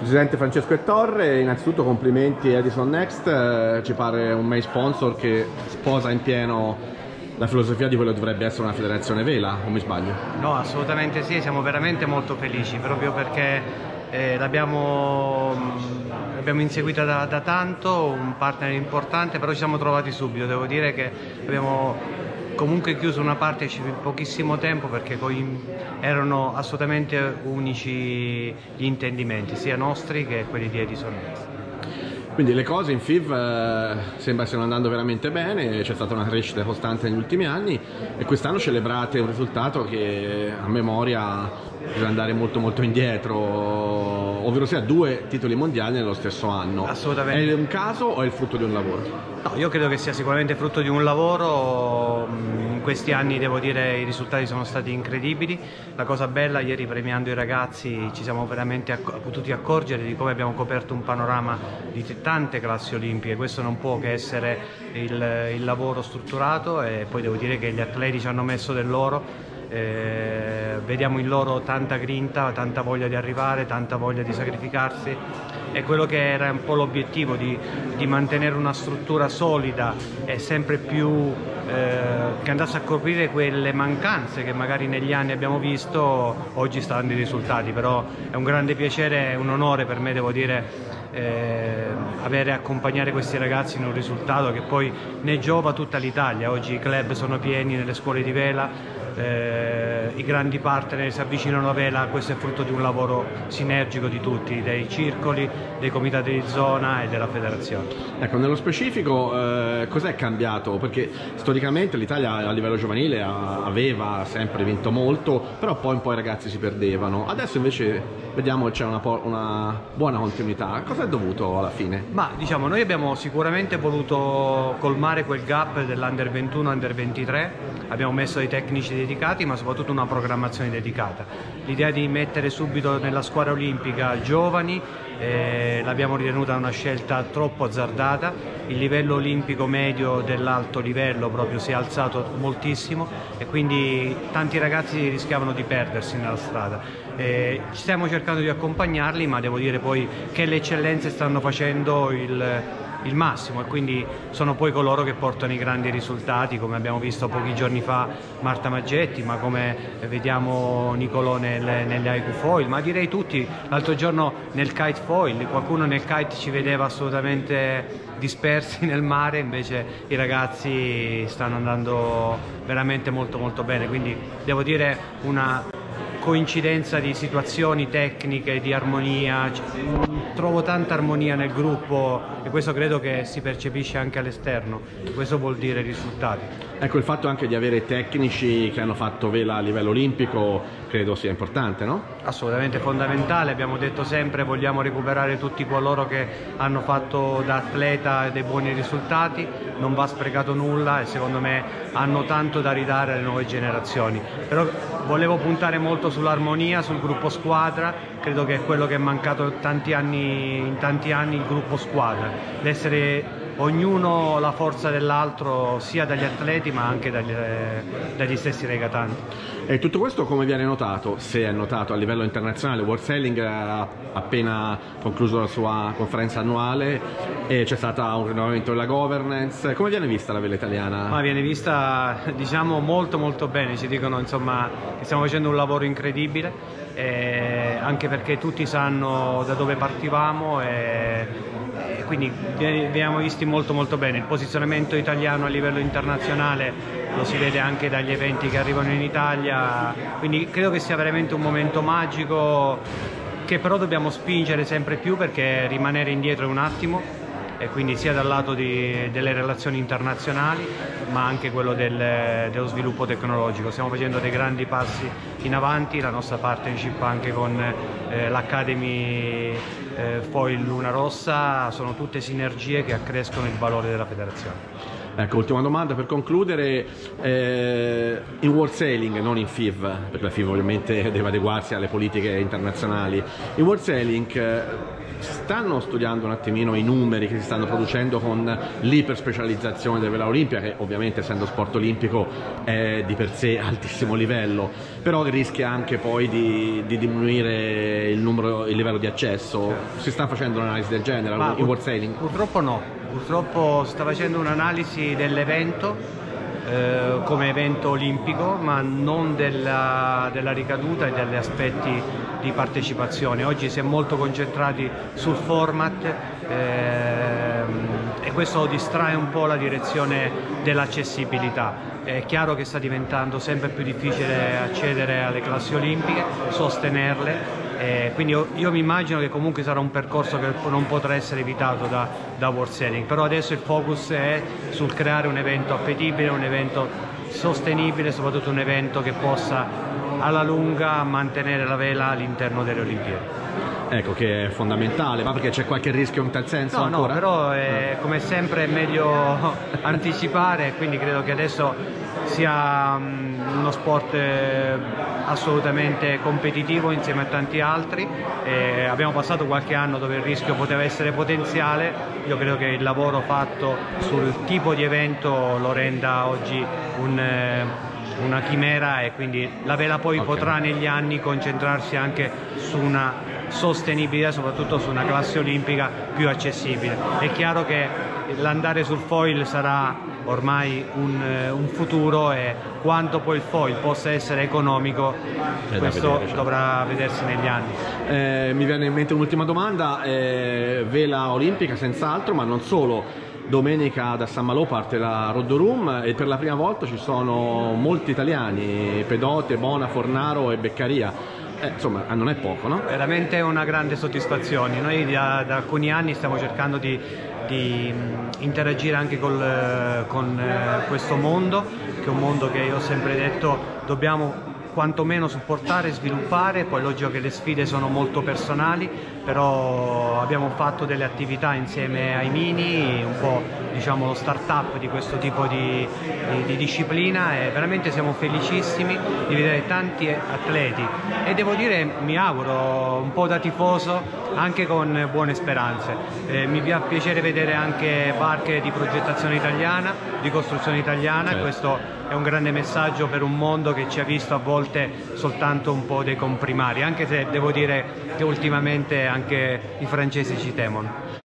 Presidente Francesco Ettorre, innanzitutto complimenti a Edison Next, ci pare un main sponsor che sposa in pieno la filosofia di quello che dovrebbe essere una federazione vela, o mi sbaglio? No, assolutamente sì, siamo veramente molto felici, proprio perché l'abbiamo inseguita da tanto, un partner importante, però ci siamo trovati subito. Devo dire che abbiamo comunque chiuso una partnership in pochissimo tempo, perché erano assolutamente unici gli intendimenti, sia nostri che quelli di Edison Next. Quindi le cose in FIV sembra stiano andando veramente bene, c'è stata una crescita costante negli ultimi anni e quest'anno celebrate un risultato che a memoria bisogna andare molto indietro, ovvero sia 2 titoli mondiali nello stesso anno. Assolutamente. È un caso o è il frutto di un lavoro? No, io credo che sia sicuramente frutto di un lavoro. In questi anni devo dire i risultati sono stati incredibili. La cosa bella, ieri premiando i ragazzi ci siamo veramente potuti accorgere di come abbiamo coperto un panorama di tante classi olimpiche. Questo non può che essere il lavoro strutturato, e poi devo dire che gli atleti ci hanno messo del loro. Vediamo in loro tanta grinta, tanta voglia di arrivare, tanta voglia di sacrificarsi. È quello che era un po' l'obiettivo, di mantenere una struttura solida e sempre più che andasse a coprire quelle mancanze che magari negli anni abbiamo visto. Oggi sta dando i risultati, però è un grande piacere e un onore per me, devo dire, accompagnare questi ragazzi in un risultato che poi ne giova tutta l'Italia. Oggi i club sono pieni nelle scuole di vela, i grandi partner si avvicinano a vela. Questo è frutto di un lavoro sinergico di tutti, dei circoli, dei comitati di zona e della federazione. Ecco, nello specifico cos'è cambiato? Perché storicamente l'Italia a livello giovanile aveva sempre vinto molto, però poi un po' i ragazzi si perdevano. Adesso invece vediamo che c'è una buona continuità. Cosa è dovuto alla fine? Ma diciamo, noi abbiamo sicuramente voluto colmare quel gap dell'Under 21, Under 23, abbiamo messo dei tecnici dedicati, ma soprattutto una programmazione dedicata. L'idea di mettere subito nella squadra olimpica giovani l'abbiamo ritenuta una scelta troppo azzardata. Il livello olimpico medio dell'alto livello proprio si è alzato moltissimo e quindi tanti ragazzi rischiavano di perdersi nella strada. Stiamo cercando di accompagnarli, ma devo dire poi che le eccellenze stanno facendo il massimo, e quindi sono poi coloro che portano i grandi risultati, come abbiamo visto pochi giorni fa Marta Maggetti, ma come vediamo Nicolò negli haiku foil, ma direi tutti. L'altro giorno nel kite foil, qualcuno nel kite ci vedeva assolutamente dispersi nel mare, invece i ragazzi stanno andando veramente molto bene, quindi devo dire una coincidenza di situazioni tecniche, di armonia. Trovo tanta armonia nel gruppo e questo credo che si percepisce anche all'esterno. Questo vuol dire risultati. Ecco, il fatto anche di avere tecnici che hanno fatto vela a livello olimpico credo sia importante, no? Assolutamente fondamentale. Abbiamo detto sempre vogliamo recuperare tutti coloro che hanno fatto da atleta dei buoni risultati, non va sprecato nulla e secondo me hanno tanto da ridare alle nuove generazioni. Però volevo puntare molto sull'armonia, sul gruppo squadra. Credo che è quello che è mancato in tanti anni, il gruppo squadra, l'essere ognuno la forza dell'altro, sia dagli atleti ma anche dagli stessi regatanti. E tutto questo come viene notato, se è notato a livello internazionale? World Sailing ha appena concluso la sua conferenza annuale e c'è stato un rinnovamento della governance. Come viene vista la vela italiana? Ma viene vista, diciamo, molto bene. Ci dicono insomma che stiamo facendo un lavoro incredibile, anche perché tutti sanno da dove partivamo e quindi veniamo visti molto bene. Il posizionamento italiano a livello internazionale lo si vede anche dagli eventi che arrivano in Italia, quindi credo che sia veramente un momento magico, che però dobbiamo spingere sempre più, perché rimanere indietro è un attimo, e quindi sia dal lato delle relazioni internazionali ma anche quello dello sviluppo tecnologico. Stiamo facendo dei grandi passi in avanti, la nostra partnership anche con l'Academy Foil Luna Rossa sono tutte sinergie che accrescono il valore della federazione. Ecco, ultima domanda per concludere, in World Sailing, non in FIV, perché la FIV ovviamente deve adeguarsi alle politiche internazionali, in World Sailing stanno studiando un attimino i numeri che si stanno producendo con l'iperspecializzazione del vela olimpica, che ovviamente essendo sport olimpico è di per sé altissimo livello, però rischia anche poi di diminuire il livello di accesso. Si sta facendo un'analisi del genere in World Sailing? Purtroppo no, purtroppo si sta facendo un'analisi dell'evento come evento olimpico, ma non della ricaduta e degli aspetti di partecipazione. Oggi si è molto concentrati sul format e questo distrae un po' la direzione dell'accessibilità. È chiaro che sta diventando sempre più difficile accedere alle classi olimpiche, sostenerle. Quindi io mi immagino che comunque sarà un percorso che non potrà essere evitato da World Sailing, però adesso il focus è sul creare un evento appetibile, un evento sostenibile, soprattutto un evento che possa alla lunga mantenere la vela all'interno delle Olimpiadi. Ecco, che è fondamentale, ma perché c'è qualche rischio in tal senso? No, ancora? No, però come sempre è meglio anticipare, quindi credo che adesso sia uno sport assolutamente competitivo insieme a tanti altri. Abbiamo passato qualche anno dove il rischio poteva essere potenziale. Io credo che il lavoro fatto sul tipo di evento lo renda oggi una chimera, e quindi la vela poi potrà negli anni concentrarsi anche su una sostenibilità, soprattutto su una classe olimpica più accessibile. È chiaro che l'andare sul foil sarà ormai un futuro, e quanto poi il foil possa essere economico questo dovrà vedersi negli anni. Mi viene in mente un'ultima domanda, vela olimpica senz'altro, ma non solo. Domenica da San Malo parte la Rodorum e per la prima volta ci sono molti italiani, Pedote, Bona, Fornaro e Beccaria. Insomma, non è poco, no? Veramente una grande soddisfazione. Noi da alcuni anni stiamo cercando di interagire anche con questo mondo, che è un mondo che io ho sempre detto dobbiamo quantomeno supportare e sviluppare. Poi è logico che le sfide sono molto personali, però abbiamo fatto delle attività insieme ai Mini, un po' diciamo lo start-up di questo tipo di disciplina, e veramente siamo felicissimi di vedere tanti atleti, e devo dire, mi auguro un po' da tifoso, anche con buone speranze. Mi fa piacere vedere anche barche di progettazione italiana, di costruzione italiana. Certo. Questo è un grande messaggio per un mondo che ci ha visto a volte soltanto un po' dei comprimari, anche se devo dire che ultimamente anche i francesi ci temono.